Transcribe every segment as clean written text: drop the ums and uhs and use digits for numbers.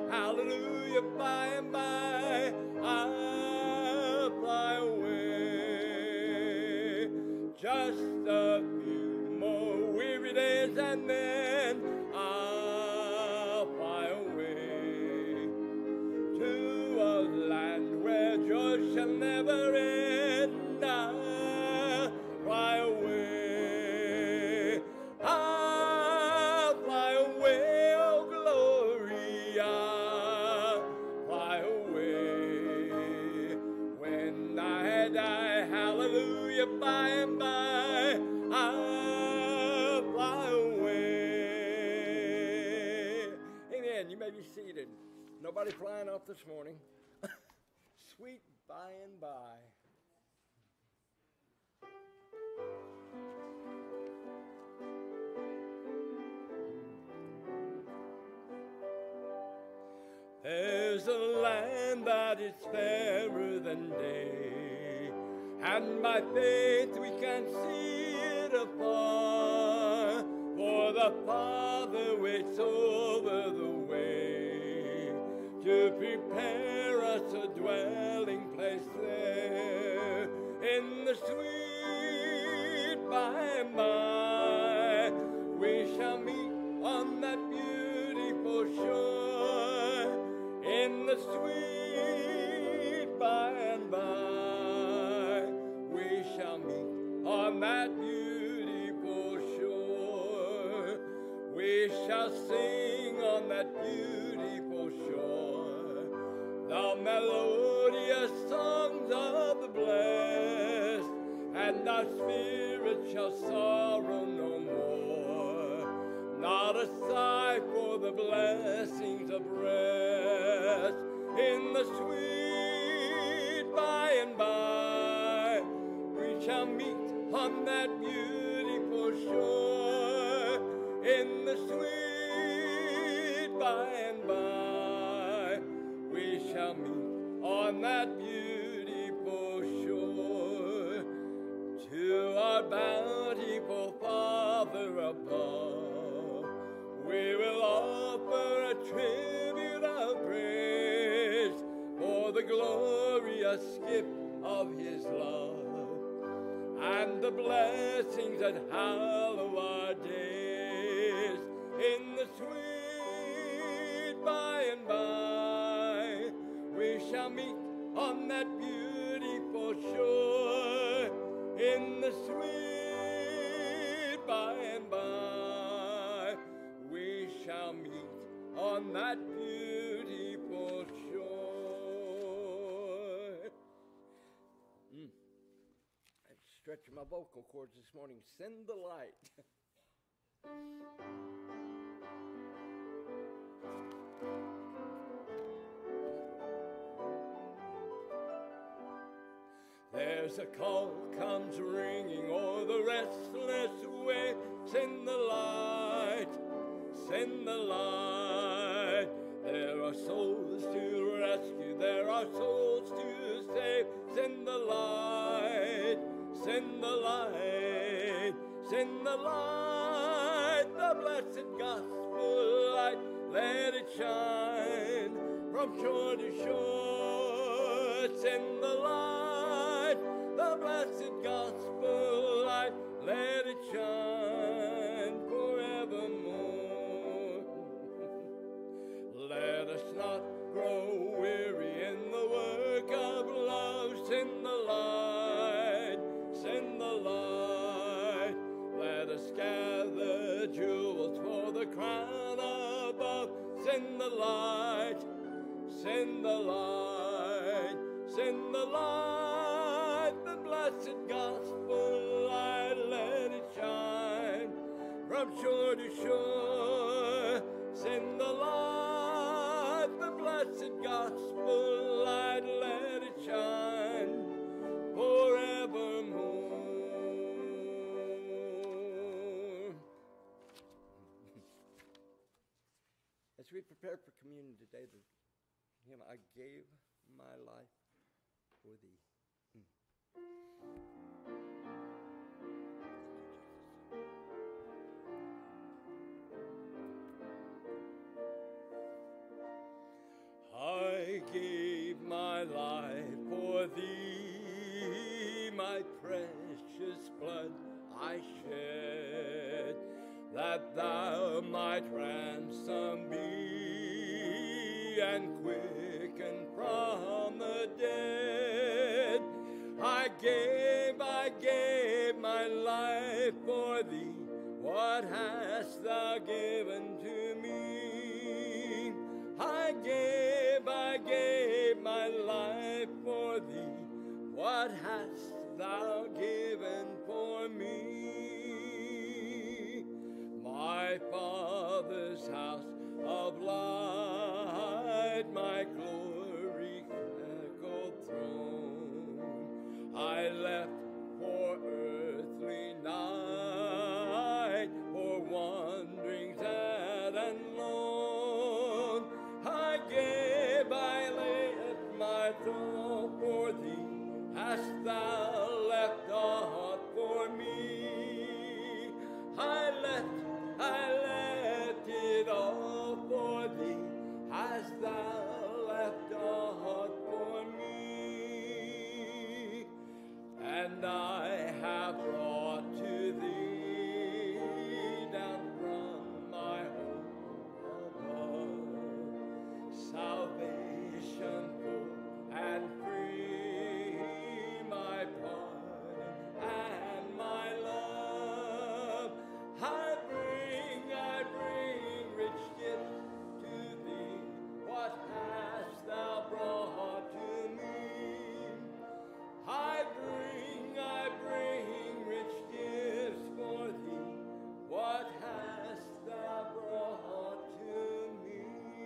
hallelujah, by and by I'll fly away. Just a few more weary days and then I'll fly away to a land where joy shall never end. I'll fly away. I'll fly away, oh glory, I'll fly away. When I die, hallelujah, by and by, I'll fly away. Amen. You may be seated. Nobody flying off this morning. Sweet by and by. There's a land that is fairer than day, and by faith we can see it afar, for the Father waits over the way to prepare us a dwelling place there in the sweet by and by. We shall meet on that beautiful shore in the sweet by and by. We shall meet on that beautiful shore. We shall sing on that beautiful shore the melodious songs of the blessed, and our spirit shall sorrow no more. Not a sigh for the blessings of rest in the sweet by and by. We shall meet on that beautiful shore in the sweet by and by. We shall meet on that beautiful shore to our bountiful Father above. We will offer a tribute of praise for the glorious gift of His love and the blessings that hallow our days in the sweet by and by. We shall meet on that beautiful shore in the sweet by and by. We shall meet on that beautiful shore. I'm stretching my vocal cords this morning. Send the light. There's a call comes ringing o'er the restless way. Send the light, send the light. There are souls to rescue, there are souls to save. Send the light, send the light, send the light. The blessed gospel light, let it shine from shore to shore. Send the light, the blessed gospel light, let it shine forevermore. Let us not grow weary in the work of love. Send the light, send the light. Let us gather jewels for the crown above. Send the light, send the light, send the light. The blessed gospel light, let it shine from shore to shore. Send the light, the blessed gospel light, let it shine forevermore. As we prepare for communion today, the hymn, I gave my life for thee. gave my life for thee, my precious blood I shed, that thou might ransom be and quicken from the dead. I gave my life for thee. What hast thou given to me? I gave my life for thee. What hast thou given for me? My Father's house of light, my glory echoed throne, I left for earthly night, for wandering sad and lone. I left my throne for thee. Hast thou left aught for me? I left it all for thee. Hast thou left aught for me? And I have brought to thee down from my home above salvation full and free, my pardon and my love. I bring rich gifts to thee. What hast thou brought to me? I bring rich gifts for thee. What hast thou brought to me?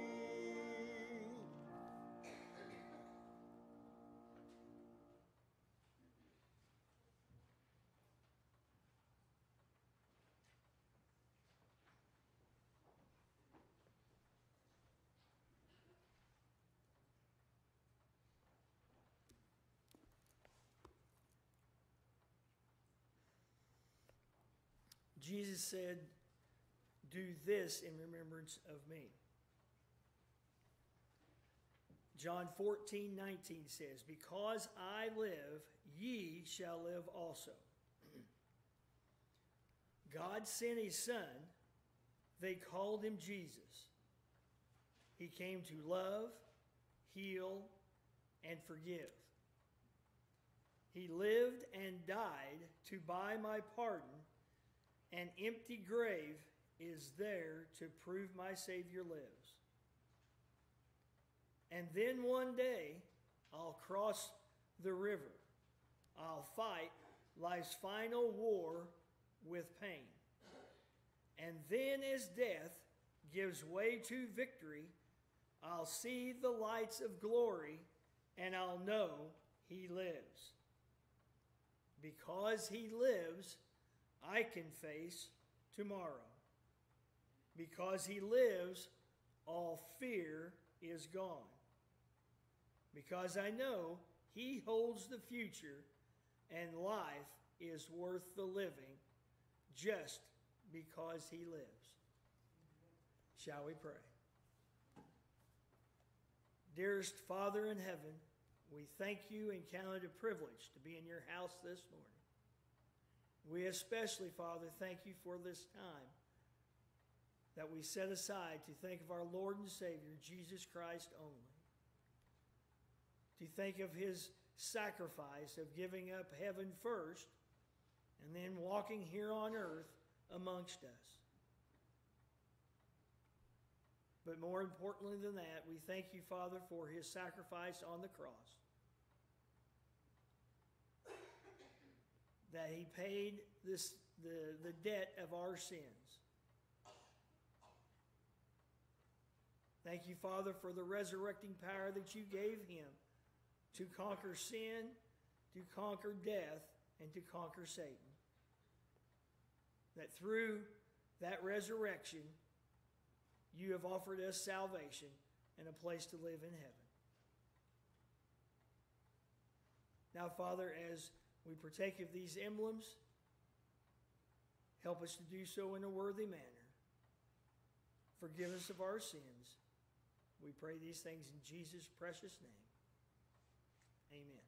Jesus said, "Do this in remembrance of me." John 14:19 says, "Because I live, ye shall live also." God sent his son. They called him Jesus. He came to love, heal, and forgive. He lived and died to buy my pardon. An empty grave is there to prove my Savior lives. And then one day, I'll cross the river. I'll fight life's final war with pain. And then as death gives way to victory, I'll see the lights of glory, and I'll know he lives. Because he lives, I can face tomorrow. Because he lives, all fear is gone. Because I know he holds the future and life is worth the living just because he lives. Shall we pray? Dearest Father in heaven, we thank you and count it a privilege to be in your house this morning. We especially, Father, thank you for this time that we set aside to think of our Lord and Savior, Jesus Christ only. To think of his sacrifice of giving up heaven first and then walking here on earth amongst us. But more importantly than that, we thank you, Father, for his sacrifice on the cross. That he paid the debt of our sins. Thank you, Father, for the resurrecting power that you gave him to conquer sin, to conquer death, and to conquer Satan. That through that resurrection, you have offered us salvation and a place to live in heaven. Now, Father, as we partake of these emblems, help us to do so in a worthy manner. Forgive us of our sins. We pray these things in Jesus' precious name. Amen.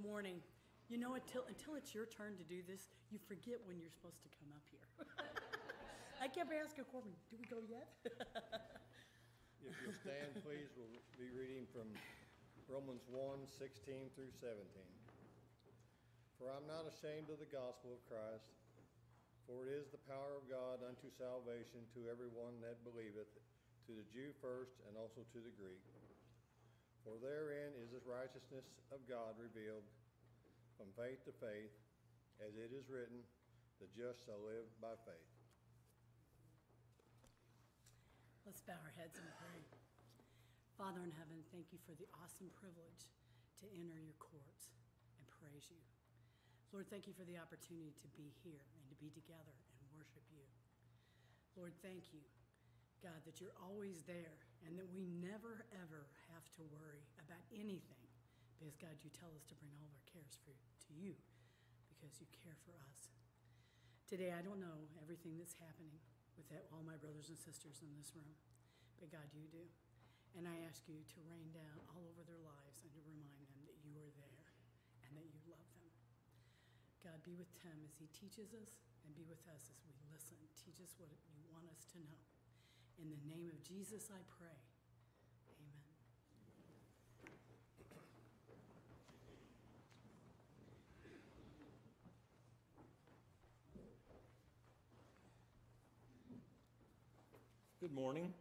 Good morning. You know, until it's your turn to do this, you forget when you're supposed to come up here. I kept asking Corbin, do we go yet? If you'll stand, please, we'll be reading from Romans 1:16 through 17. For I'm not ashamed of the gospel of Christ, for it is the power of God unto salvation to everyone that believeth, to the Jew first, and also to the Greek. For therein is the righteousness of God revealed from faith to faith, as it is written, the just shall live by faith. Let's bow our heads and pray. Father in heaven, thank you for the awesome privilege to enter your courts and praise you. Lord, thank you for the opportunity to be here and to be together and worship you. Lord, thank you, God, that you're always there and that we never, ever have to worry about anything because, God, you tell us to bring all of our cares to you because you care for us. Today, I don't know everything that's happening with all my brothers and sisters in this room, but God, you do. And I ask you to rain down all over their lives and to remind them that you are there and that you love them. God, be with Tim as he teaches us and be with us as we listen. Teach us what you want us to know. In the name of Jesus, I pray. Amen. Good morning.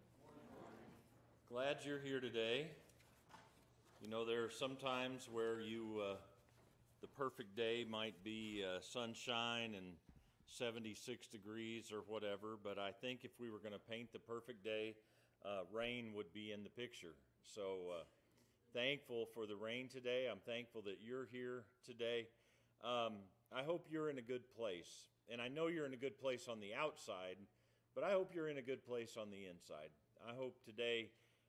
Glad you're here today. You know, there are some times where the perfect day might be sunshine and 76 degrees or whatever, but I think if we were going to paint the perfect day, rain would be in the picture. So thankful for the rain today. I'm thankful that you're here today. I hope you're in a good place. And I know you're in a good place on the outside, but I hope you're in a good place on the inside. I hope today,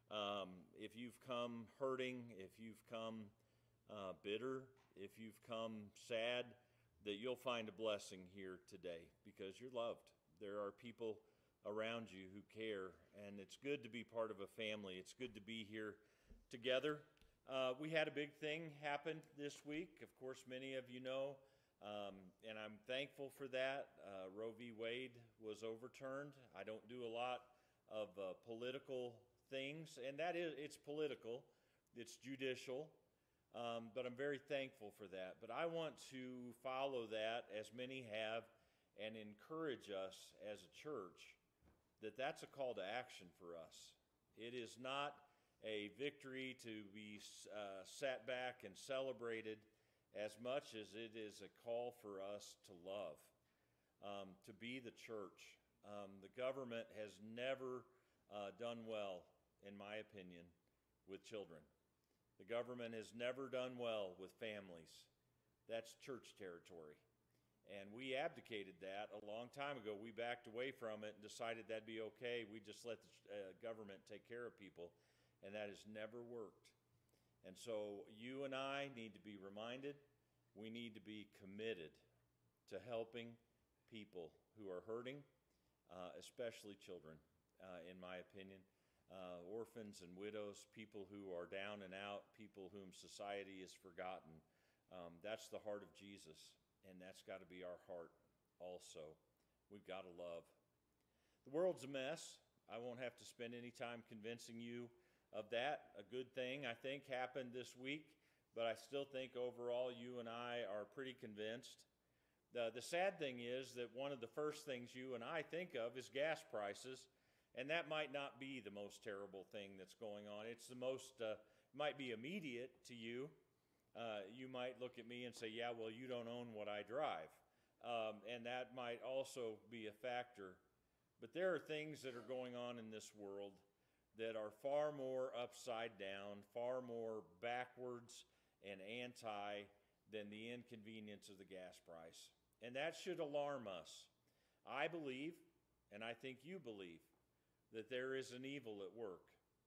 if you've come hurting, if you've come bitter, if you've come sad, that you'll find a blessing here today because you're loved. There are people around you who care, and it's good to be part of a family. It's good to be here together. We had a big thing happen this week. Of course, many of you know, and I'm thankful for that. Roe v. Wade was overturned. I don't do a lot of political things, and it's political. It's judicial. But I'm very thankful for that. But I want to follow that, as many have, and encourage us as a church that that's a call to action for us. It is not a victory to be sat back and celebrated as much as it is a call for us to love, to be the church. The government has never done well, in my opinion, with children. The government has never done well with families. That's church territory. And we abdicated that a long time ago. We backed away from it and decided that'd be okay. We just let the government take care of people, and that has never worked. And so you and I need to be reminded, we need to be committed to helping people who are hurting, especially children, in my opinion. Orphans and widows, people who are down and out, people whom society has forgotten. That's the heart of Jesus, and that's got to be our heart also. We've got to love. The world's a mess. I won't have to spend any time convincing you of that. A good thing, I think, happened this week, but I still think overall you and I are pretty convinced. The sad thing is that one of the first things you and I think of is gas prices. And that might not be the most terrible thing that's going on. It's the most, might be immediate to you. You might look at me and say, yeah, well, you don't own what I drive. And that might also be a factor. But there are things that are going on in this world that are far more upside down, far more backwards and anti than the inconvenience of the gas price. And that should alarm us. I believe, and I think you believe, that there is an evil at work.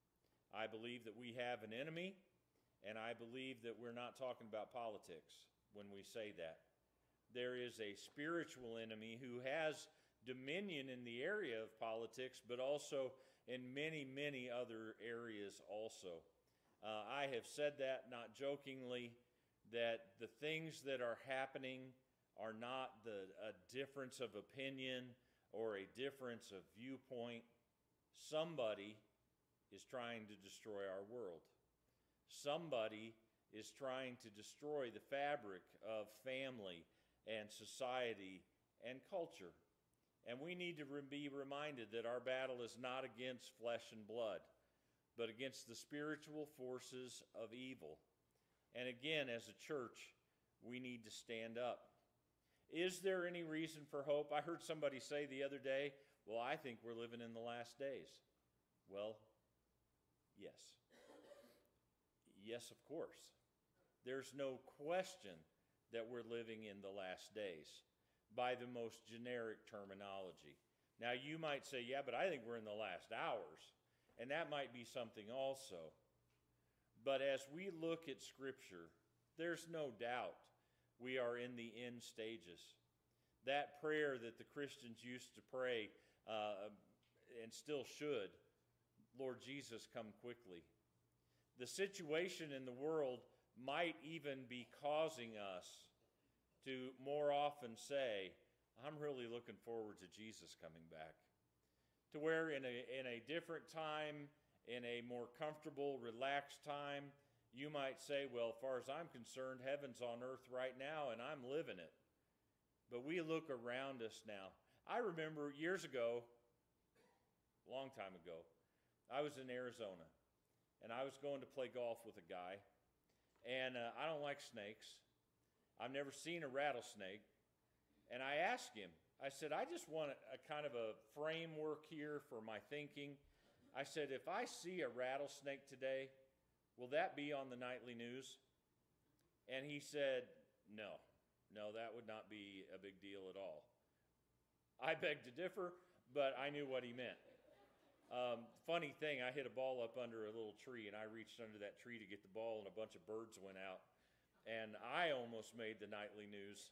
I believe that we have an enemy, and I believe that we're not talking about politics when we say that. There is a spiritual enemy who has dominion in the area of politics, but also in many, many other areas also. I have said that not jokingly, that the things that are happening are not a difference of opinion or a difference of viewpoint. Somebody is trying to destroy our world. Somebody is trying to destroy the fabric of family and society and culture. And we need to be reminded that our battle is not against flesh and blood, but against the spiritual forces of evil. And again, as a church, we need to stand up. Is there any reason for hope? I heard somebody say the other day, well, I think we're living in the last days. Well, yes. Yes, of course. There's no question that we're living in the last days by the most generic terminology. Now, you might say, yeah, but I think we're in the last hours. And that might be something also. But as we look at Scripture, there's no doubt we are in the end stages. That prayer that the Christians used to pray, and still should, Lord Jesus, come quickly. The situation in the world might even be causing us to more often say, I'm really looking forward to Jesus coming back. To where in a different time, in a more comfortable, relaxed time, you might say, well, as far as I'm concerned, heaven's on earth right now, and I'm living it. But we look around us now. I remember years ago, a long time ago, I was in Arizona, and I was going to play golf with a guy, and I don't like snakes. I've never seen a rattlesnake, and I asked him, I said, I just want a kind of a framework here for my thinking. I said, if I see a rattlesnake today, will that be on the nightly news? And he said, no, that would not be a big deal at all. I beg to differ, but I knew what he meant. Funny thing, I hit a ball up under a little tree, and I reached under that tree to get the ball, and a bunch of birds went out. And I almost made the nightly news.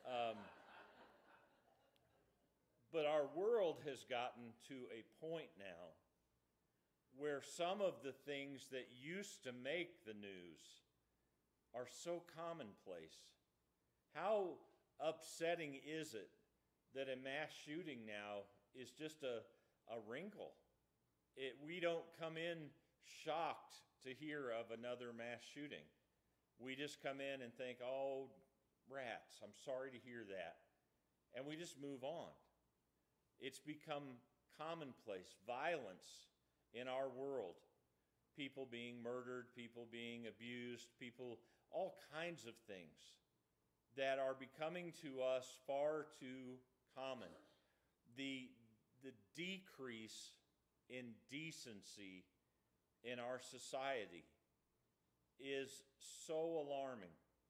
But our world has gotten to a point now where some of the things that used to make the news are so commonplace. How upsetting is it that a mass shooting now is just a wrinkle? We don't come in shocked to hear of another mass shooting. We just come in and think, oh, rats, I'm sorry to hear that. And we just move on. It's become commonplace. Violence in our world. People being murdered, people being abused, all kinds of things that are becoming to us far too common. The decrease in decency in our society is so alarming.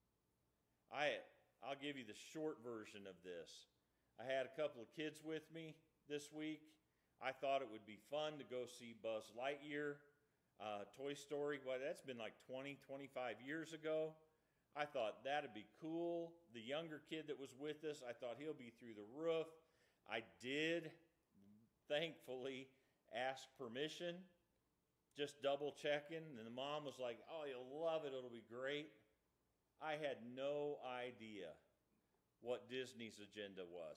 I'll give you the short version of this. I had a couple of kids with me this week. I thought it would be fun to go see Buzz Lightyear, Toy Story. Well, that's been like 20, 25 years ago. I thought that'd be cool. The younger kid that was with us, I thought he'll be through the roof. I did, thankfully, ask permission, just double checking. And the mom was like, oh, you'll love it. It'll be great. I had no idea what Disney's agenda was.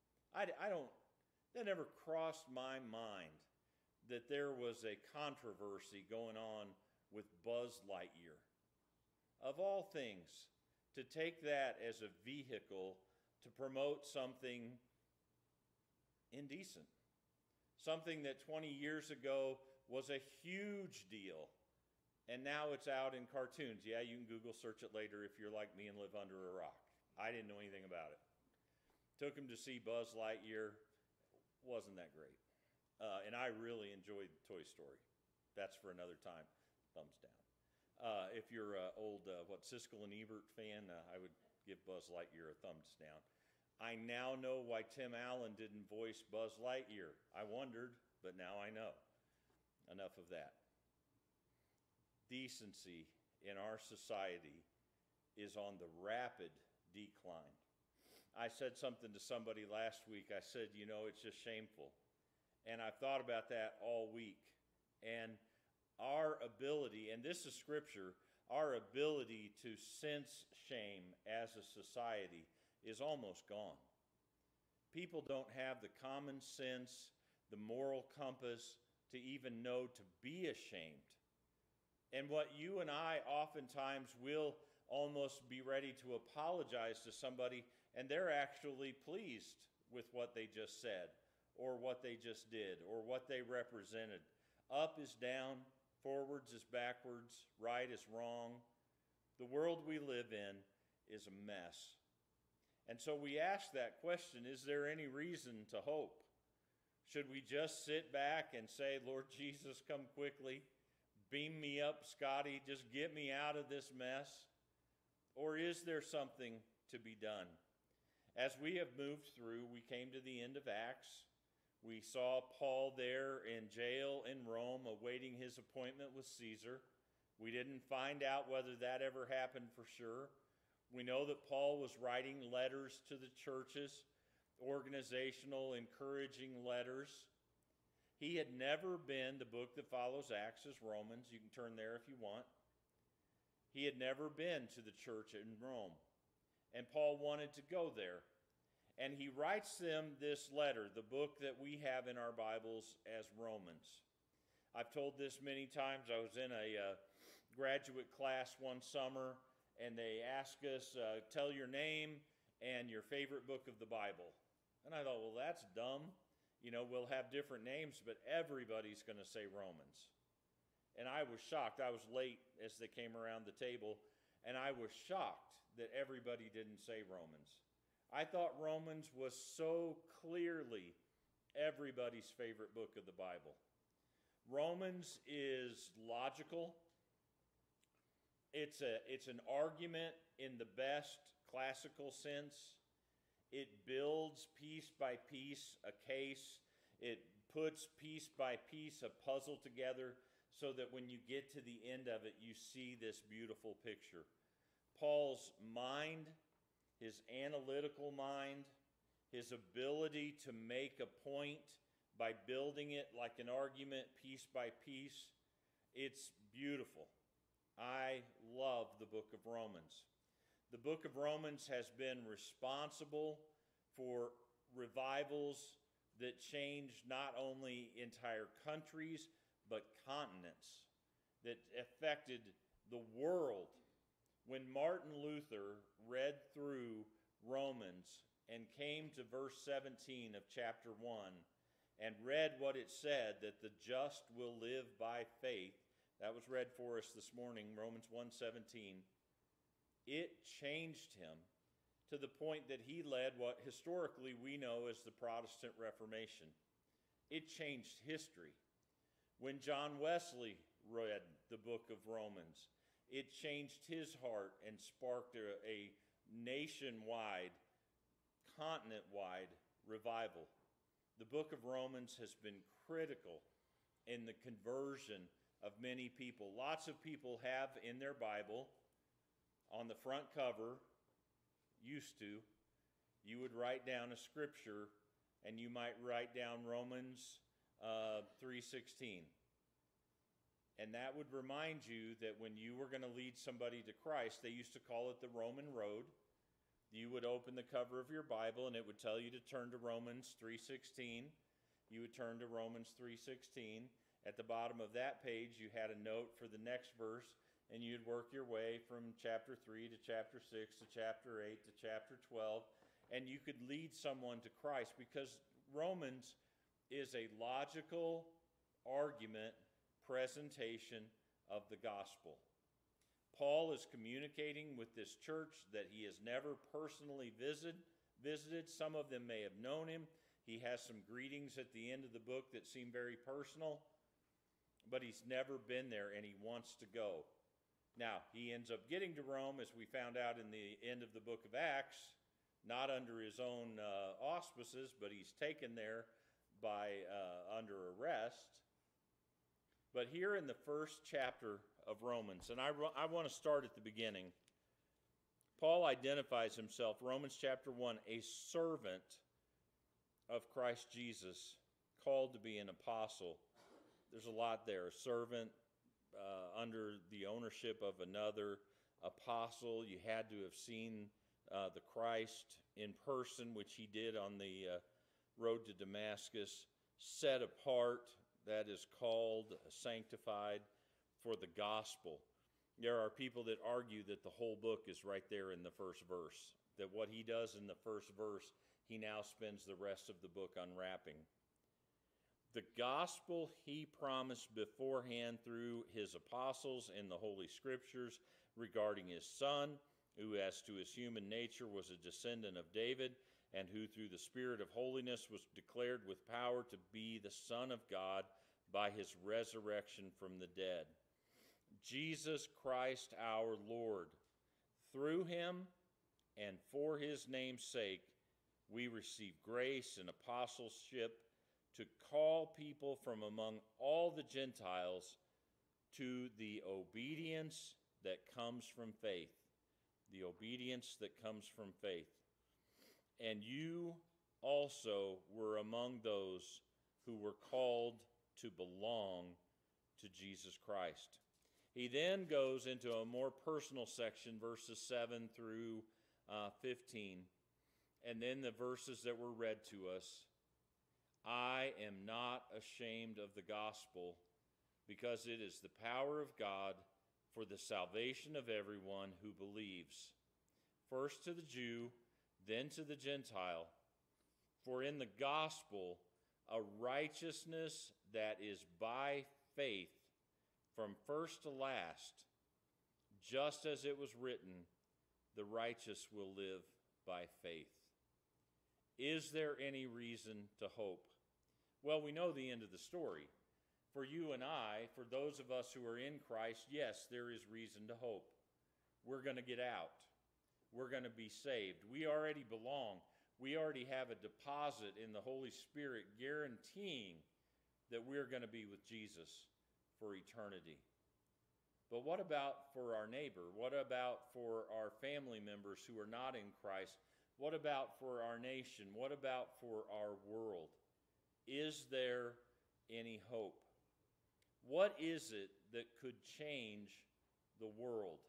That never crossed my mind that there was a controversy going on with Buzz Lightyear. Of all things, to take that as a vehicle to promote something indecent, something that 20 years ago was a huge deal, and now it's out in cartoons. Yeah, you can Google search it later if you're like me and live under a rock. I didn't know anything about it. Took him to see Buzz Lightyear. Wasn't that great. And I really enjoyed Toy Story. That's for another time. Thumbs down. If you're an old, Siskel and Ebert fan, I would give Buzz Lightyear a thumbs down. I now know why Tim Allen didn't voice Buzz Lightyear. I wondered, but now I know. Enough of that. Decency in our society is on the rapid decline. I said something to somebody last week. I said, it's just shameful. And I've thought about that all week. And our ability, and this is scripture, our ability to sense shame as a society is almost gone. People don't have the common sense, the moral compass to even know to be ashamed. And what you and I oftentimes will almost be ready to apologize to somebody, and they're actually pleased with what they just said, or what they just did, or what they represented. Up is down, forwards is backwards, right is wrong. The world we live in is a mess. And so we ask that question, is there any reason to hope? Should we just sit back and say, Lord Jesus, come quickly, beam me up, Scotty, just get me out of this mess? Or is there something to be done? As we have moved through, we came to the end of Acts. We saw Paul there in jail in Rome awaiting his appointment with Caesar. We didn't find out whether that ever happened for sure. We know that Paul was writing letters to the churches, organizational, encouraging letters. He had never been, the book that follows Acts is Romans. You can turn there if you want. He had never been to the church in Rome, and Paul wanted to go there. And he writes them this letter, the book that we have in our Bibles as Romans. I've told this many times. I was in a graduate class one summer, and they asked us, tell your name and your favorite book of the Bible. And I thought, well, that's dumb. You know, we'll have different names, but everybody's going to say Romans. And I was shocked. I was late as they came around the table, and I was shocked that everybody didn't say Romans. I thought Romans was so clearly everybody's favorite book of the Bible. Romans is logical. It's an argument in the best classical sense. It builds piece by piece a case. It puts piece by piece a puzzle together so that when you get to the end of it, you see this beautiful picture. Paul's mind, his analytical mind, his ability to make a point by building it like an argument piece by piece, it's beautiful. I love the book of Romans. The book of Romans has been responsible for revivals that changed not only entire countries, but continents, that affected the world. When Martin Luther read through Romans and came to verse 17 of chapter 1 and read what it said, that the just will live by faith, that was read for us this morning, Romans 1:17, it changed him to the point that he led what historically we know as the Protestant Reformation. It changed history. When John Wesley read the book of Romans, it changed his heart and sparked a nationwide, continent-wide revival. The book of Romans has been critical in the conversion of many people. Lots of people have in their Bible, on the front cover, used to, you would write down a scripture, and you might write down Romans 3:16. And that would remind you that when you were going to lead somebody to Christ, they used to call it the Roman road. You would open the cover of your Bible, and it would tell you to turn to Romans 3:16. You would turn to Romans 3:16. At the bottom of that page, you had a note for the next verse, and you'd work your way from chapter 3 to chapter 6 to chapter 8 to chapter 12, and you could lead someone to Christ, because Romans is a logical argument presentation of the gospel. Paul is communicating with this church that he has never personally visited. Some of them may have known him. He has some greetings at the end of the book that seem very personal, but he's never been there, and he wants to go. Now, he ends up getting to Rome, as we found out in the end of the book of Acts, not under his own auspices, but he's taken there by under arrest. But here in the first chapter of Romans, and I want to start at the beginning, Paul identifies himself, Romans chapter 1, a servant of Christ Jesus, called to be an apostle. There's a lot there, a servant, under the ownership of another apostle. You had to have seen the Christ in person, which he did on the road to Damascus. Set apart, that is called sanctified for the gospel. There are people that argue that the whole book is right there in the first verse, that what he does in the first verse, he now spends the rest of the book unwrapping. The gospel he promised beforehand through his apostles in the Holy Scriptures regarding his Son, who as to his human nature was a descendant of David, and who through the Spirit of holiness was declared with power to be the Son of God by his resurrection from the dead. Jesus Christ our Lord. Through him and for his name's sake, we receive grace and apostleship to call people from among all the Gentiles to the obedience that comes from faith. The obedience that comes from faith. And you also were among those who were called to belong to Jesus Christ. He then goes into a more personal section, verses 7 through 15, and then the verses that were read to us. I am not ashamed of the gospel, because it is the power of God for the salvation of everyone who believes, first to the Jew, then to the Gentile. For in the gospel, a righteousness that is by faith from first to last, just as it was written, the righteous will live by faith. Is there any reason to hope? Well, we know the end of the story. For you and I, for those of us who are in Christ, yes, there is reason to hope. We're going to get out. We're going to be saved. We already belong. We already have a deposit in the Holy Spirit guaranteeing that we're going to be with Jesus for eternity. But what about for our neighbor? What about for our family members who are not in Christ? What about for our nation? What about for our world? Is there any hope? What is it that could change the world?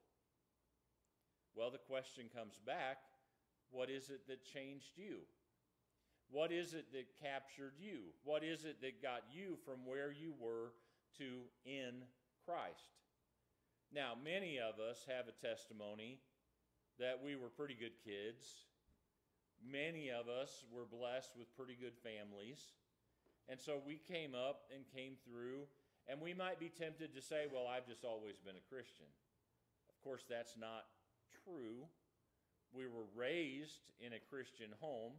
Well, the question comes back, what is it that changed you? What is it that captured you? What is it that got you from where you were to in Christ? Now, many of us have a testimony that we were pretty good kids. Many of us were blessed with pretty good families. And so we came up and came through, and we might be tempted to say, well, I've just always been a Christian. Of course, that's not true. We were raised in a Christian home.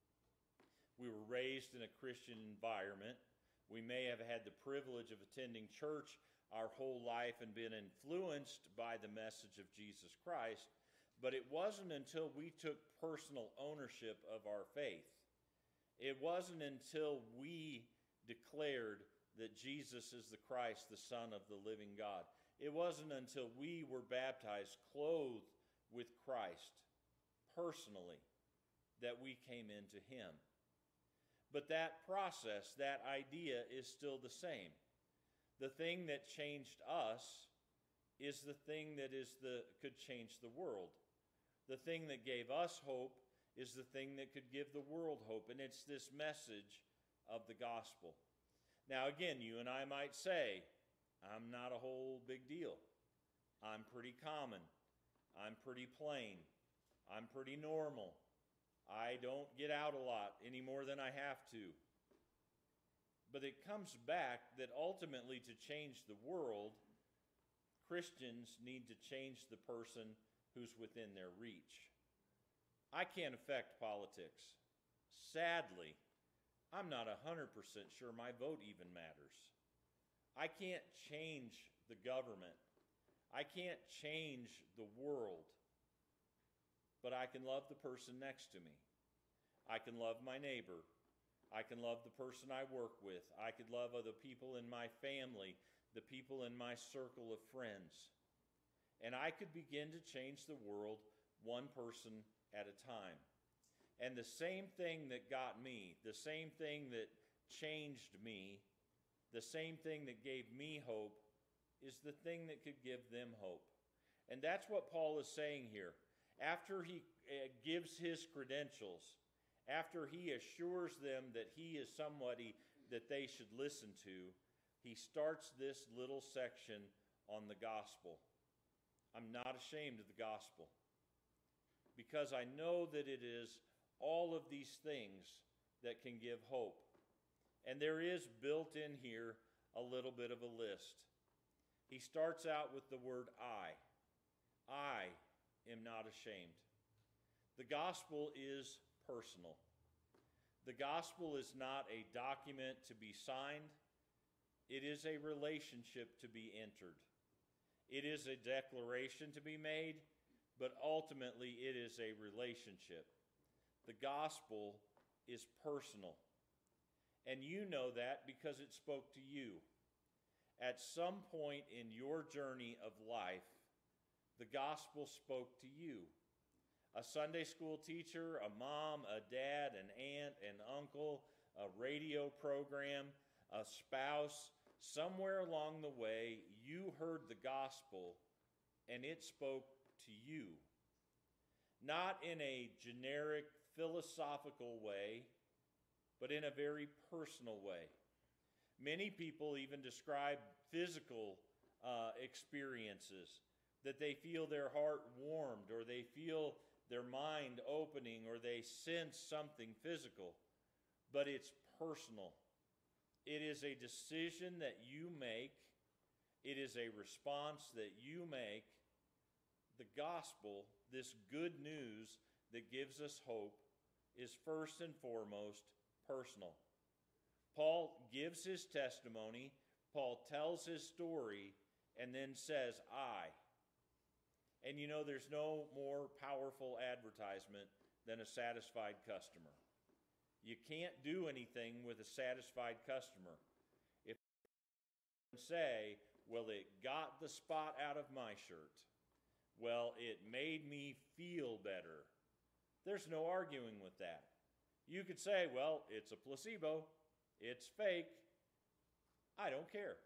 We were raised in a Christian environment. We may have had the privilege of attending church our whole life and been influenced by the message of Jesus Christ, but it wasn't until we took personal ownership of our faith. It wasn't until we declared that Jesus is the Christ, the Son of the living God. It wasn't until we were baptized, clothed with Christ personally, that we came into him. But that process, that idea is still the same. The thing that changed us is the thing that could change the world. The thing that gave us hope is the thing that could give the world hope, and it's this message of the gospel. Now again, you and I might say, I'm not a whole big deal. I'm pretty common. I'm pretty plain. I'm pretty normal. I don't get out a lot any more than I have to. But it comes back that ultimately to change the world, Christians need to change the person who's within their reach. I can't affect politics. Sadly, I'm not 100% sure my vote even matters. I can't change the government. I can't change the world. But I can love the person next to me. I can love my neighbor. I can love the person I work with. I could love other people in my family, the people in my circle of friends. And I could begin to change the world one person at a time. And the same thing that got me, the same thing that changed me, the same thing that gave me hope is the thing that could give them hope. And that's what Paul is saying here. After he gives his credentials, after he assures them that he is somebody that they should listen to, he starts this little section on the gospel. I'm not ashamed of the gospel, because I know that it is all of these things that can give hope. And there is built in here a little bit of a list. He starts out with the word I. I am not ashamed. The gospel is personal. The gospel is not a document to be signed. It is a relationship to be entered. It is a declaration to be made, but ultimately it is a relationship. The gospel is personal. And you know that because it spoke to you. At some point in your journey of life, the gospel spoke to you. A Sunday school teacher, a mom, a dad, an aunt, an uncle, a radio program, a spouse, somewhere along the way, you heard the gospel and it spoke to you. Not in a generic philosophical way, but in a very personal way. Many people even describe physical experiences, that they feel their heart warmed, or they feel their mind opening, or they sense something physical. But it's personal. It is a decision that you make. It is a response that you make. The gospel, this good news that gives us hope, is first and foremost personal. Paul gives his testimony, Paul tells his story, and then says, I. And you know, there's no more powerful advertisement than a satisfied customer. You can't do anything with a satisfied customer. If you say, well, it got the spot out of my shirt. Well, it made me feel better. There's no arguing with that. You could say, well, it's a placebo. It's fake. I don't care.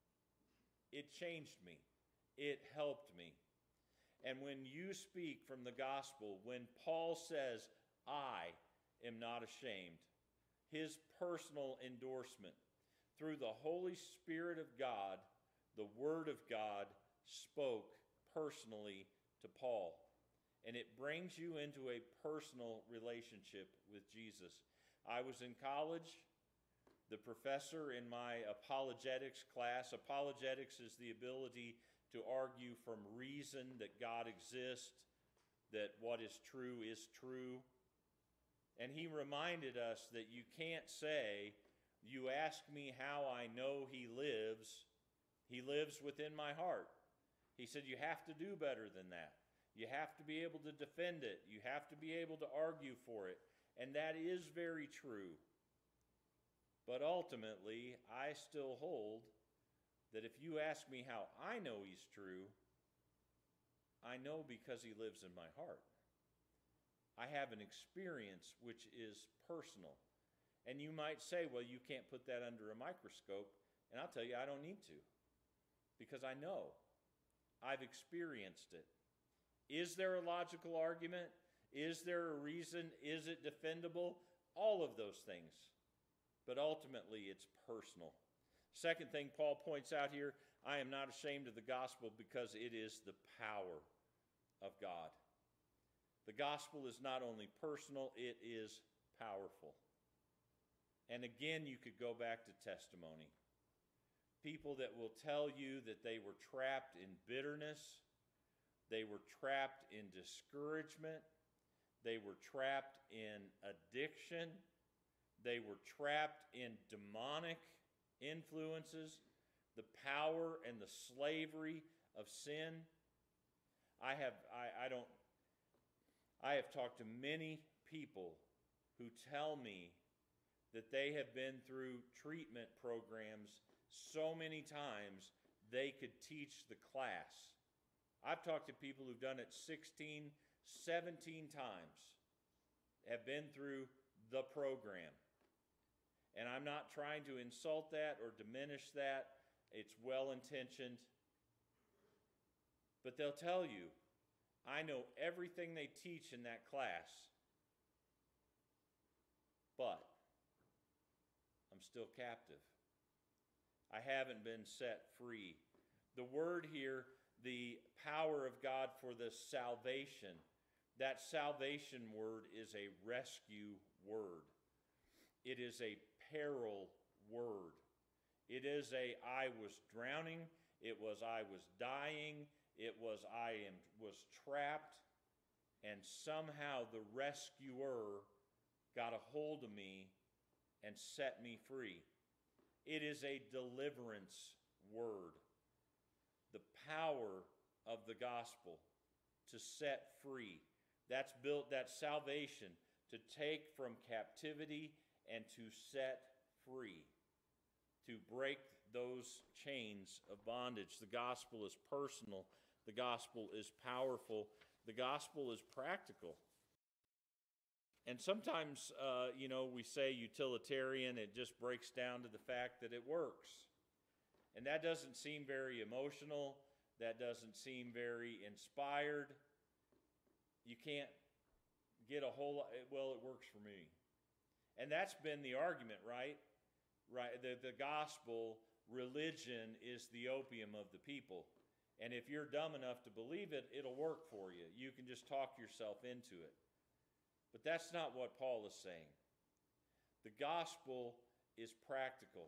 It changed me. It helped me. And when you speak from the gospel, when Paul says, I am not ashamed, his personal endorsement, through the Holy Spirit of God, the Word of God spoke personally to Paul. And it brings you into a personal relationship with Jesus. I was in college. The professor in my apologetics class, apologetics is the ability to argue from reason that God exists, that what is true. And he reminded us that you can't say, you ask me how I know he lives within my heart. He said you have to do better than that. You have to be able to defend it. You have to be able to argue for it. And that is very true. But ultimately, I still hold that if you ask me how I know he's true, I know because he lives in my heart. I have an experience which is personal. And you might say, well, you can't put that under a microscope. And I'll tell you, I don't need to. Because I know. I've experienced it. Is there a logical argument? Is there a reason? Is it defendable? All of those things. But ultimately, it's personal. Second thing Paul points out here, I am not ashamed of the gospel because it is the power of God. The gospel is not only personal, it is powerful. And again, you could go back to testimony. People that will tell you that they were trapped in bitterness, they were trapped in discouragement, they were trapped in addiction, they were trapped in demonic influences, the power and the slavery of sin. I have talked to many people who tell me that they have been through treatment programs so many times they could teach the class. I've talked to people who've done it 16, 17 times, have been through the program. And I'm not trying to insult that or diminish that. It's well-intentioned. But they'll tell you, I know everything they teach in that class, but I'm still captive. I haven't been set free. The word here, the power of God for the salvation, that salvation word is a rescue word. It is a peril word. It is a I was drowning. It was I was dying. It was was trapped. And somehow the rescuer got a hold of me and set me free. It is a deliverance word. The power of the gospel to set free. That's built, that salvation to take from captivity and to set free, to break those chains of bondage. The gospel is personal. The gospel is powerful. The gospel is practical. And sometimes, we say utilitarian, it just breaks down to the fact that it works. And that doesn't seem very emotional. That doesn't seem very inspired. You can't get a whole lot, well, it works for me. And that's been the argument, right? Right. The gospel, religion is the opium of the people. And if you're dumb enough to believe it, it'll work for you. You can just talk yourself into it. But that's not what Paul is saying. The gospel is practical.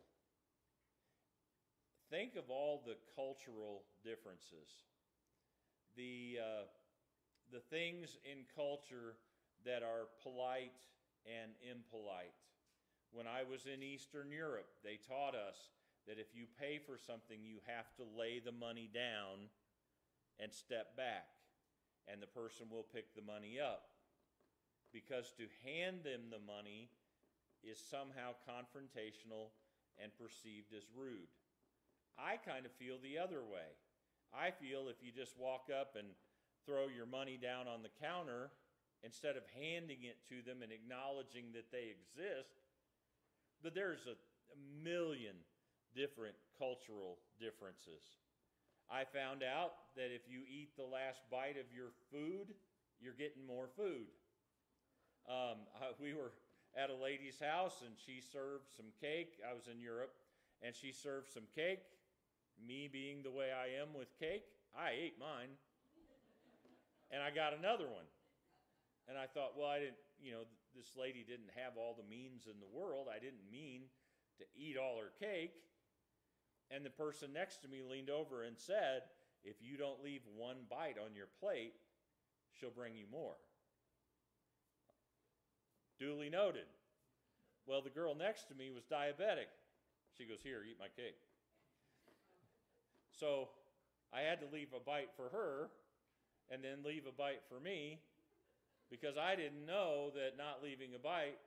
Think of all the cultural differences. The things in culture that are polite and impolite. When I was in Eastern Europe, they taught us that if you pay for something, you have to lay the money down and step back, and the person will pick the money up. Because to hand them the money is somehow confrontational and perceived as rude. I kind of feel the other way. I feel if you just walk up and throw your money down on the counter, instead of handing it to them and acknowledging that they exist, but there's a million different cultural differences. I found out that if you eat the last bite of your food, you're getting more food. We were at a lady's house and she served some cake. I was in Europe and she served some cake. Me being the way I am with cake, I ate mine. And I got another one. And I thought, well, this lady didn't have all the means in the world. I didn't mean to eat all her cake. And the person next to me leaned over and said, if you don't leave one bite on your plate, she'll bring you more. Duly noted. Well, the girl next to me was diabetic. She goes, here, eat my cake. So I had to leave a bite for her and then leave a bite for me because I didn't know that not leaving a bite,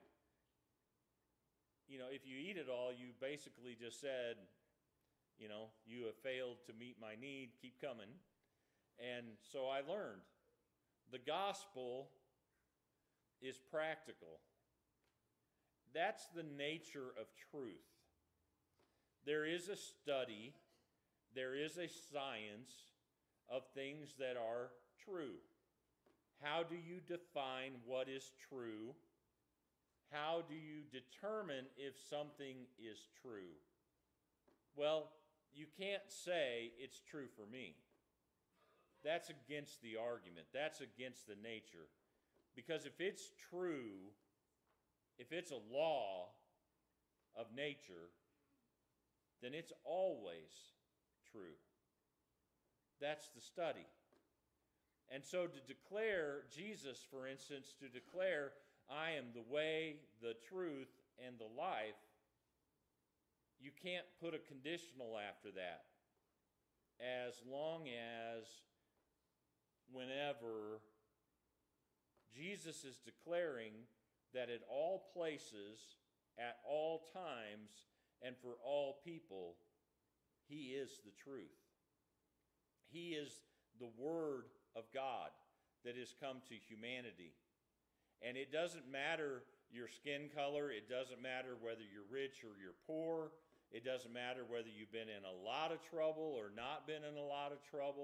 if you eat it all, you basically just said, you have failed to meet my need, keep coming. And so I learned. The gospel is practical. That's the nature of truth. There is a study, there is a science of things that are true. How do you define what is true? How do you determine if something is true? Well, you can't say it's true for me. That's against the argument. That's against the nature. Because if it's true, if it's a law of nature, then it's always true. That's the study. And so to declare, Jesus, for instance, to declare, I am the way, the truth, and the life, you can't put a conditional after that. As long as, whenever Jesus is declaring that at all places, at all times, and for all people, he is the truth. He is the Word of God that has come to humanity. And it doesn't matter your skin color. It doesn't matter whether you're rich or you're poor. It doesn't matter whether you've been in a lot of trouble or not been in a lot of trouble.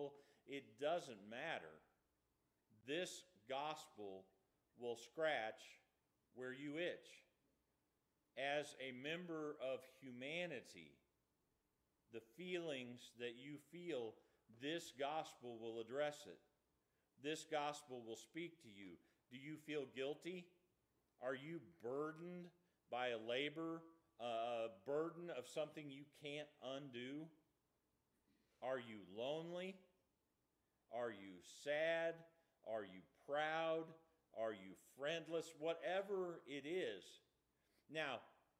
it doesn't matter. This gospel will scratch where you itch. As a member of humanity, the feelings that you feel, this gospel will address it. This gospel will speak to you. Do you feel guilty? Are you burdened by a burden of something you can't undo? Are you lonely? Are you sad? Are you proud? Are you friendless? Whatever it is. Now,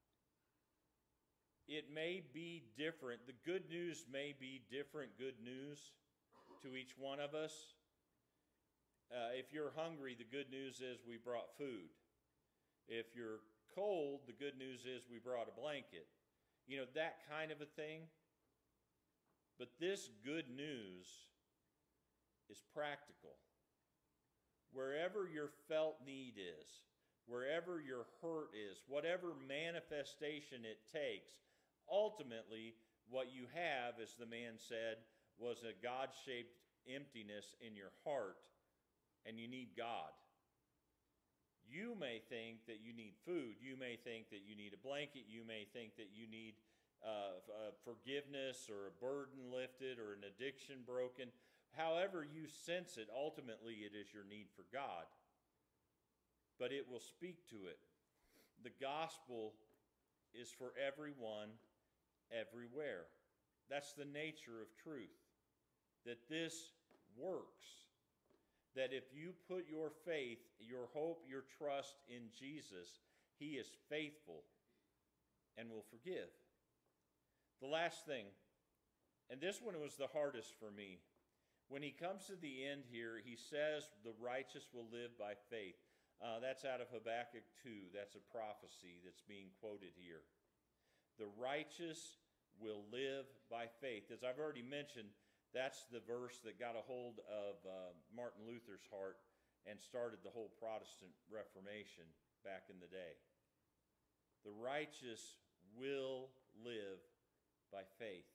it may be different. The good news may be different good news to each one of us. If you're hungry, the good news is we brought food. If you're cold, the good news is we brought a blanket. You know, that kind of a thing. But this good news is practical. Wherever your felt need is, wherever your hurt is, whatever manifestation it takes, ultimately what you have, as the man said, was a God-shaped emptiness in your heart, and you need God. You may think that you need food. You may think that you need a blanket. You may think that you need forgiveness or a burden lifted or an addiction broken. However you sense it, ultimately it is your need for God. But it will speak to it. The gospel is for everyone, everywhere. That's the nature of truth. That this works. That if you put your faith, your hope, your trust in Jesus, He is faithful and will forgive. The last thing, and this one was the hardest for me. When he comes to the end here, he says the righteous will live by faith. That's out of Habakkuk 2. That's a prophecy that's being quoted here. The righteous will live by faith. As I've already mentioned, that's the verse that got a hold of Martin Luther's heart and started the whole Protestant Reformation back in the day. The righteous will live by faith.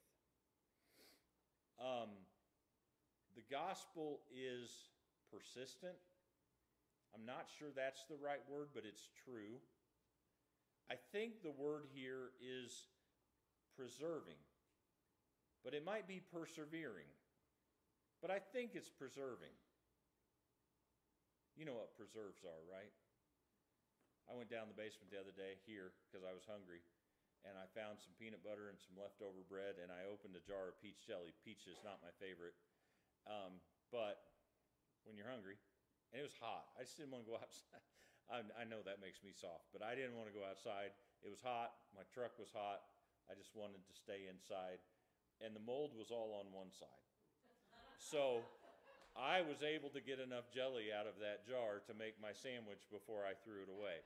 The gospel is persistent. I'm not sure that's the right word, but it's true. I think the word here is preserving, but it might be persevering. But I think it's preserving. You know what preserves are, right? I went down the basement the other day here because I was hungry, and I found some peanut butter and some leftover bread, and I opened a jar of peach jelly. Peach is not my favorite, but when you're hungry, and it was hot. I just didn't want to go outside. I know that makes me soft, but I didn't want to go outside. It was hot. My truck was hot. I just wanted to stay inside, and the mold was all on one side. So I was able to get enough jelly out of that jar to make my sandwich before I threw it away.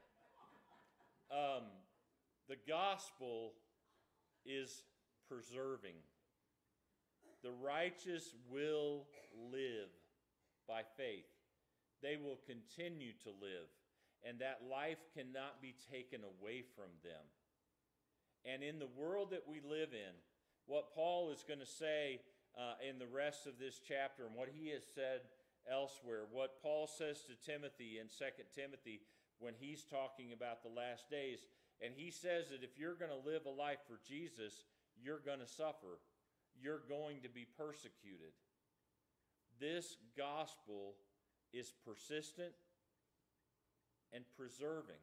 The gospel is preserving. The righteous will live by faith. They will continue to live, and that life cannot be taken away from them. And in the world that we live in, what Paul is going to say in the rest of this chapter and what he has said elsewhere, what Paul says to Timothy in 2 Timothy when he's talking about the last days, and he says that if you're going to live a life for Jesus, you're going to suffer. You're going to be persecuted. This gospel is persistent and preserving.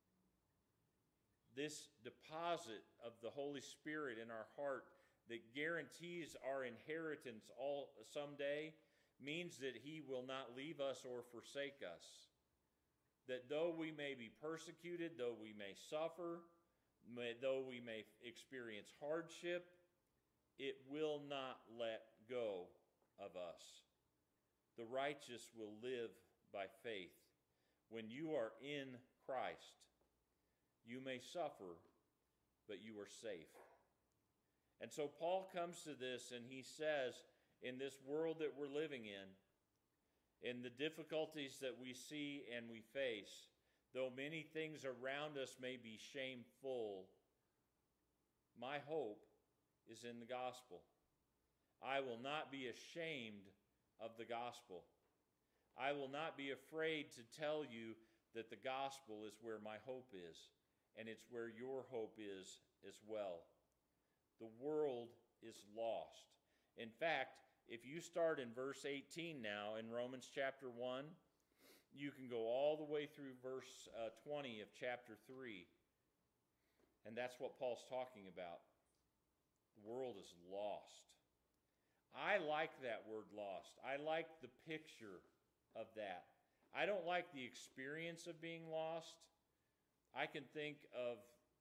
This deposit of the Holy Spirit in our heart that guarantees our inheritance someday means that He will not leave us or forsake us. That though we may be persecuted, though we may suffer, though we may experience hardship, it will not let go of us. The righteous will live by faith. When you are in Christ, you may suffer, but you are safe. And so Paul comes to this and he says, in this world that we're living in the difficulties that we see and we face, though many things around us may be shameful, my hope is in the gospel. I will not be ashamed of the gospel. I will not be afraid to tell you that the gospel is where my hope is, and it's where your hope is as well. The world is lost. In fact, if you start in verse 18 now in Romans chapter 1, you can go all the way through verse 20 of chapter 3. And that's what Paul's talking about. The world is lost. I like that word lost. I like the picture of that. I don't like the experience of being lost. I can think of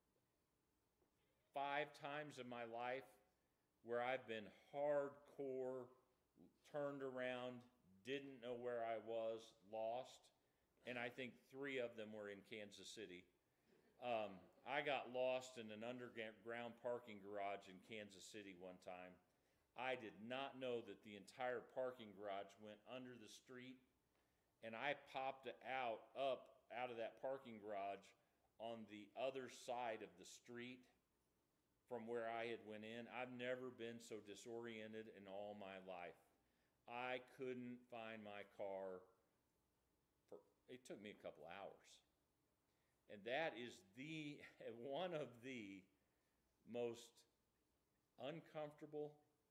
5 times in my life where I've been hardcore, turned around, didn't know where I was, lost. And I think 3 of them were in Kansas City. I got lost in an underground parking garage in Kansas City one time. I did not know that the entire parking garage went under the street, and I popped up out of that parking garage on the other side of the street from where I had went in. I've never been so disoriented in all my life. I couldn't find my car. It took me a couple hours. And that is one of the most uncomfortable.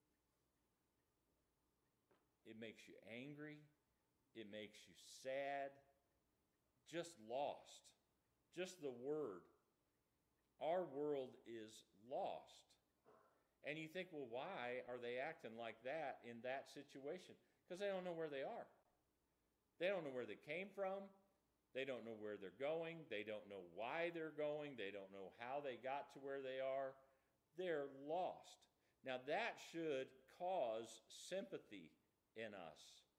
It makes you angry. It makes you sad. Just lost. Just the word. Our world is lost. And you think, well, why are they acting like that in that situation? Because they don't know where they are. They don't know where they came from. They don't know where they're going. They don't know why they're going. They don't know how they got to where they are. They're lost. Now that should cause sympathy in us.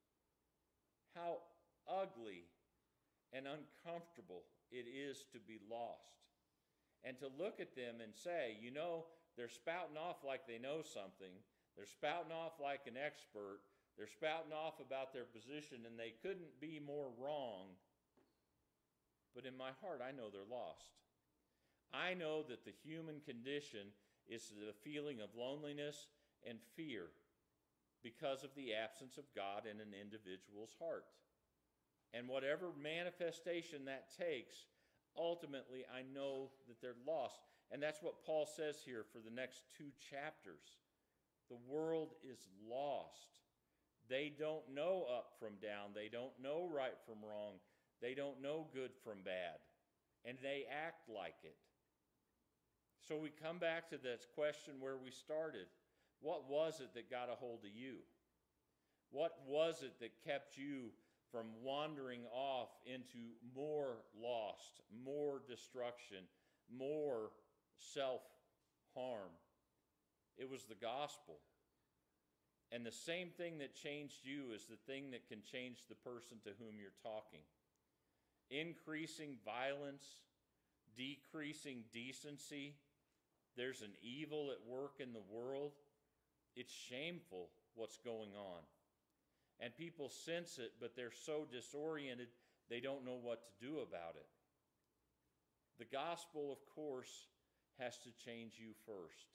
How ugly and uncomfortable it is to be lost. And to look at them and say, you know, they're spouting off like they know something. They're spouting off like an expert. They're spouting off about their position, and they couldn't be more wrong. But in my heart, I know they're lost. I know that the human condition is the feeling of loneliness and fear because of the absence of God in an individual's heart. And whatever manifestation that takes, ultimately, I know that they're lost. And that's what Paul says here for the next 2 chapters. The world is lost. They don't know up from down. They don't know right from wrong. They don't know good from bad. And they act like it. So we come back to this question where we started. What was it that got a hold of you? What was it that kept you from wandering off into more lost, more destruction, more self-harm? It was the gospel. And the same thing that changed you is the thing that can change the person to whom you're talking. Increasing violence, decreasing decency. There's an evil at work in the world. It's shameful what's going on. And people sense it, but they're so disoriented, they don't know what to do about it. The gospel, of course, has to change you first.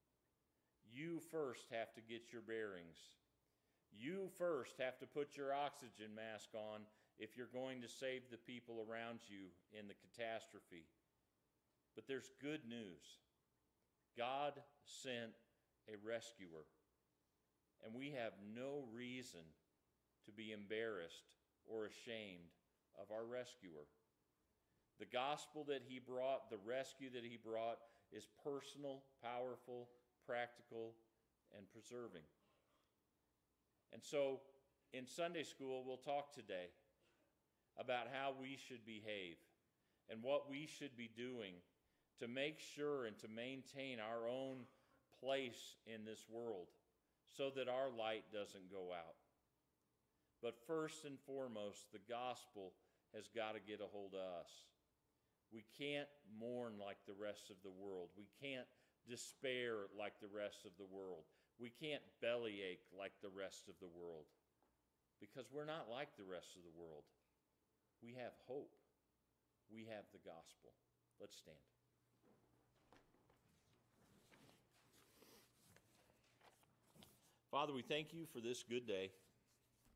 You first have to get your bearings. You first have to put your oxygen mask on if you're going to save the people around you in the catastrophe. But there's good news. God sent a rescuer. And we have no reason to be embarrassed or ashamed of our rescuer. The gospel that he brought, the rescue that he brought, is personal, powerful, practical, and preserving. And so, in Sunday school, we'll talk today about how we should behave and what we should be doing to make sure and to maintain our own place in this world so that our light doesn't go out. But first and foremost, the gospel has got to get a hold of us. We can't mourn like the rest of the world. We can't despair like the rest of the world. We can't bellyache like the rest of the world, because we're not like the rest of the world. We have hope. We have the gospel. Let's stand. Father, we thank you for this good day.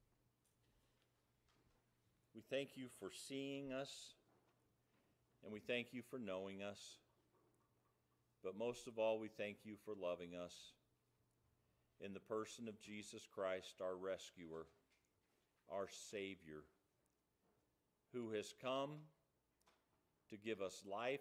We thank you for seeing us, and we thank you for knowing us. But most of all, we thank you for loving us in the person of Jesus Christ, our rescuer, our Savior, who has come to give us life,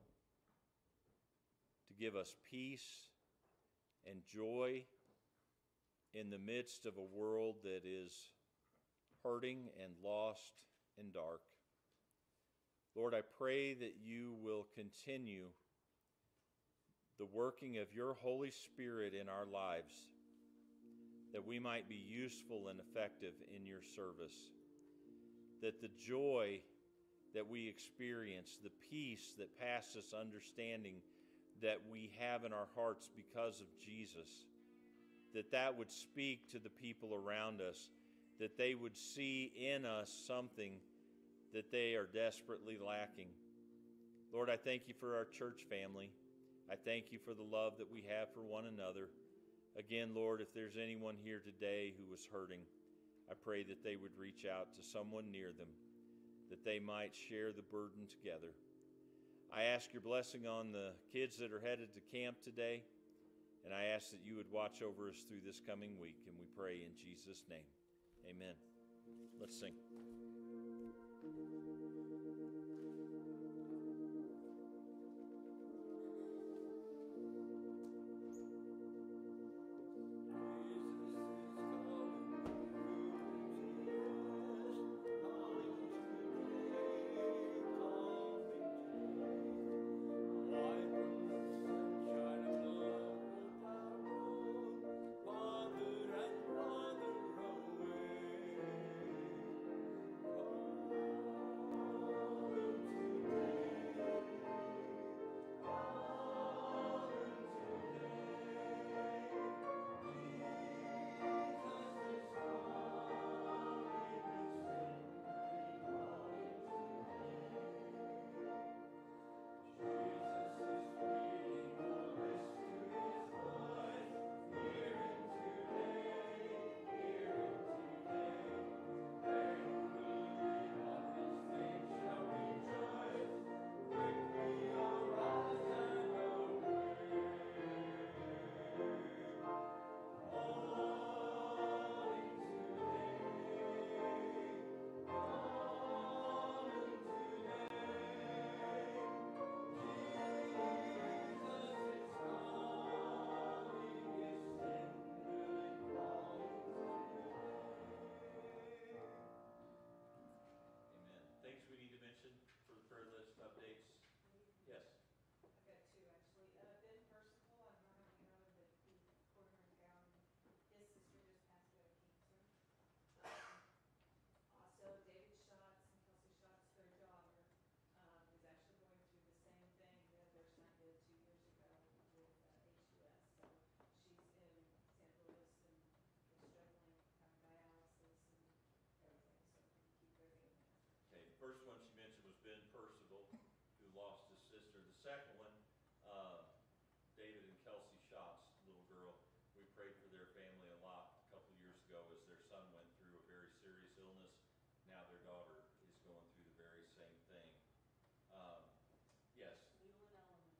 to give us peace and joy in the midst of a world that is hurting and lost and dark. Lord, I pray that you will continue the working of your Holy Spirit in our lives, that we might be useful and effective in your service, that the joy that we experience, the peace that passes understanding that we have in our hearts because of Jesus, that would speak to the people around us, that they would see in us something that they are desperately lacking. Lord, I thank you for our church family. I thank you for the love that we have for one another. Again, Lord, if there's anyone here today who was hurting, I pray that they would reach out to someone near them, that they might share the burden together. I ask your blessing on the kids that are headed to camp today, and I ask that you would watch over us through this coming week, and we pray in Jesus' name. Amen. Let's sing. First one she mentioned was Ben Percival, who lost his sister. The second one, David and Kelsey Schatz's little girl. We prayed for their family a lot a couple years ago as their son went through a very serious illness. Now their daughter is going through the very same thing. Yes. Leland Ellerman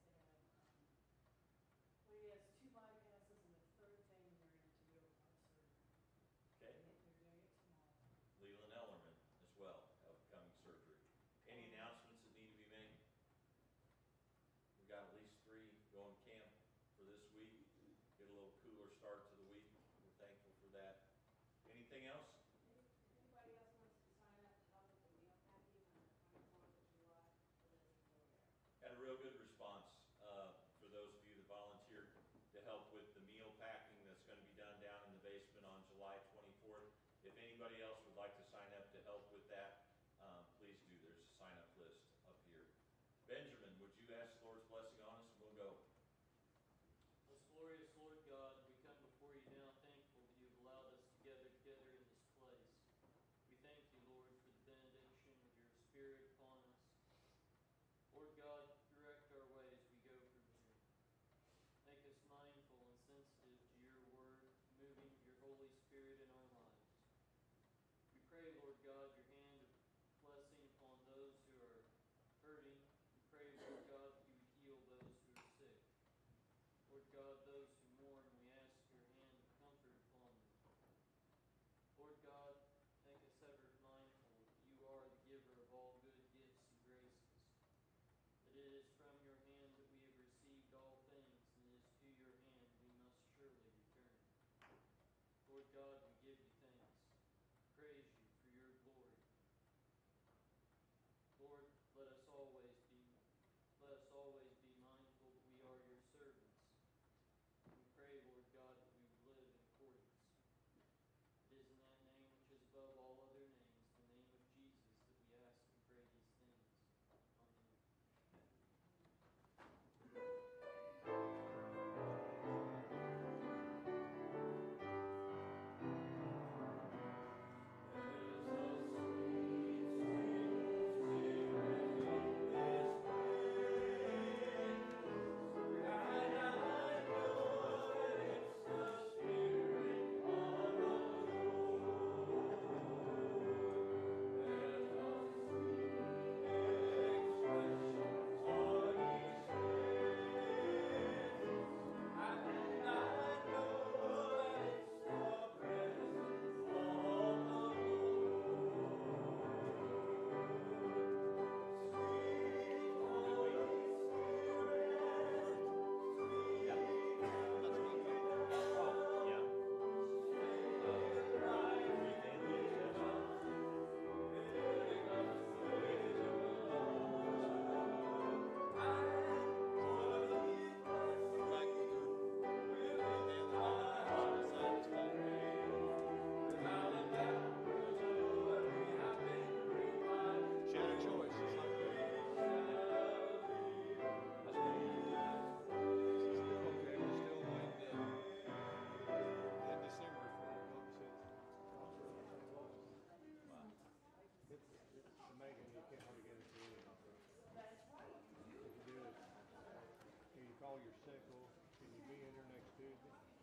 has to have, he has 2 bypasses and a third thing they're going to do a heart surgery. Okay. They're doing it tomorrow. Leland Ellerman as well, upcoming surgery. Any announcements that need to be made? We got at least 3 going camp for this week. Get a little cooler start to the week. We're thankful for that. Anything else? Anybody else wants to sign up to help with the meal packing on the 24th of July? Had a real good response for those of you that volunteered to help with the meal packing that's going to be done down in the basement on July 24th. If anybody else would like to sign up to help with that, please do. There's a sign-up list up here. Benjamin, would you ask the Lord's blessing on us, and we'll go. Most glorious Lord God, we come before you now thankful that you've allowed us to gather together in this place. We thank you, Lord, for the benediction of your Spirit upon us. Lord God, direct our way as we go from here. Make us mindful and sensitive to your word, moving your Holy Spirit in our lives. We pray, Lord God, your hand of Lord God, we give you thanks. Praise you for your glory. Lord, let us always be mindful that we are your servants. We pray, Lord God, that we would live in accordance. It is in that name which is above all other names, the name of Jesus, that we ask and pray these things. Amen. Amazing, you can't hardly get it to it. If you do it, can you call your sickle? Can you be in here next Tuesday?